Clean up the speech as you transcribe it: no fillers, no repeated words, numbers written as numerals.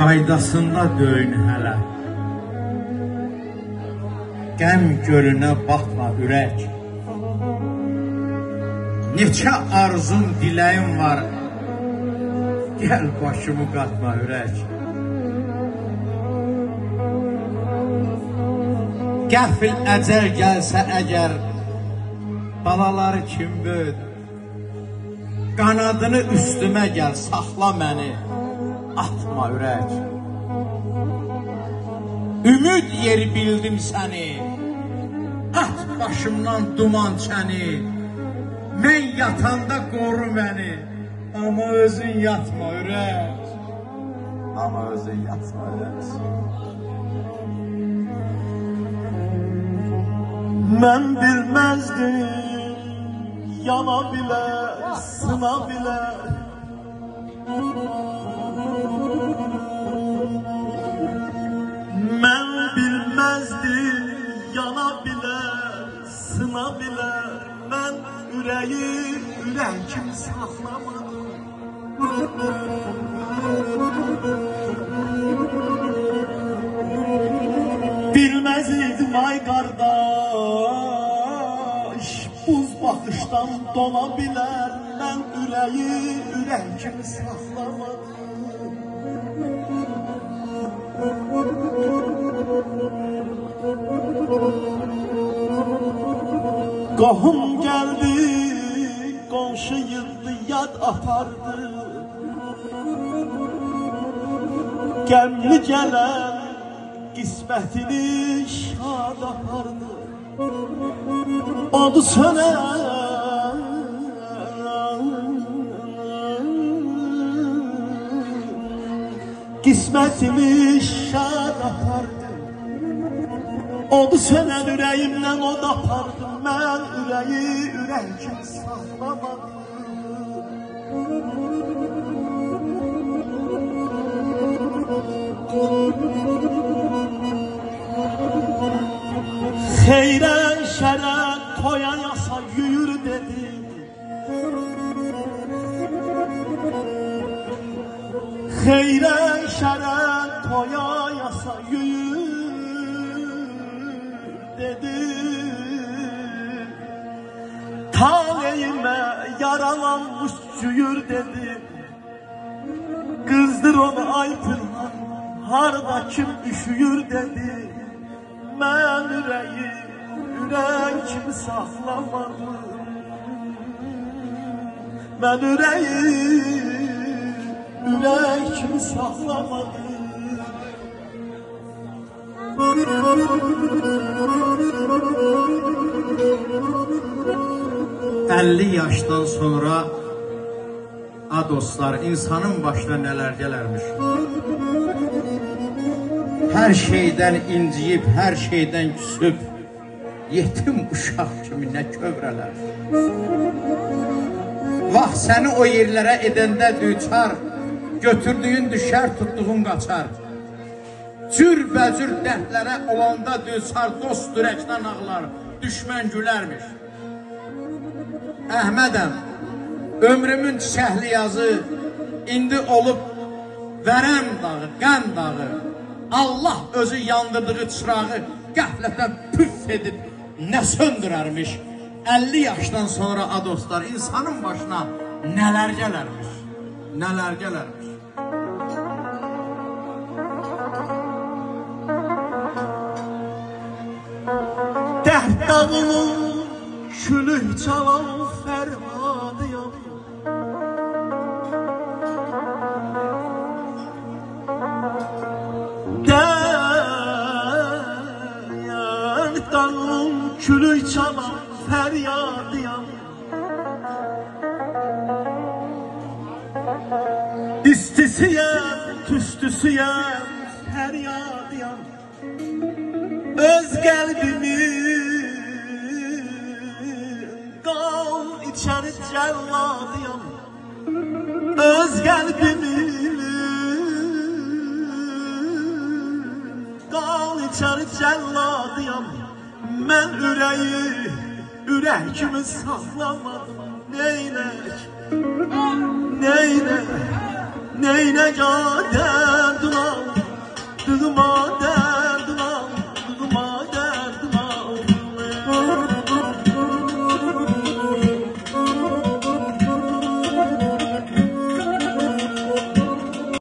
qaydasında döyün hələ. Qəm gölünə batma ürək. Neçə arzum, diləyim var, gəl başımı qatma ürək. Qəfil əcəl gəlsə əgər, balaları kim böyüdür? Qanadını üstümə gəl, saxla məni, atma ürək. Ümid yeri bildim səni, at başımdan duman çəni. Mən yatanda qoru məni, amma özün yatma ürək. Amma özün yatma ürək. Mən bilməzdim, yana bilə, sına bilə. Mən bilməzdim, yana bilə, sına bilə. Mən ürəyi, ürəyim saxlamadım. Bilməz idim ay qardaş, buz baxışdan dona bilər. Mən ürəyi, ürəyim saxlamadım. Qohum gəldi, qonşu yığdı, yad apardı. Qəmli gələn qismətini şad apardı. Odu sönən qismətini şad apardı. Odu sönən ürəyimdən od apardı. Mən ürəyi, ürəyim saxlamadım. Xeyrən şərən toya yasa yürür dedi. Xeyrən şərən toya yasa yürür dedi. Taleyime yaralanmış cüyür dedi. Kızdır onu aytırman, harda kim üşüyür dedi. Mən ürəyi, ürəyim saxlamadım. Mən ürəyi, ürəyim saxlamadım. 50 yaşdan sonra dostlar, insanın başına nələr gələrmiş. Hər şeydən inciyib, hər şeydən küsüb, yetim uşaq kimi nə kövrələr. Vaxt səni o yerlərə edəndə düçar, götürdüyün düşər, tutduğun qaçar. Cürbəcür dərdlərə olanda düçar, dost dürəkdən ağlar, düşmən gülərmiş. Əhmədəm, ömrümün çiçəkli yazı, indi olub vərəm dağı, qəm dağı. Allah özü yandırdığı çırağı qəflətən püf edib nə söndürərmiş. 50 yaşdan sonra dostlar, insanın başına nələr gələrmiş, nələr gələrmiş. Dərd dağının külük çalan fərhadıyam. Dərd dağının külük çalan fəryadıyam. İstisiyəm, tüstüsüyəm, fəryadıyam. Öz qəlbimi qan içəri cəlladıyam. Öz qəlbimi qan içəri cəlladıyam. Mən ürəyi, ürəyimi saxlamadım. Neynək, neynək, neynək adəm.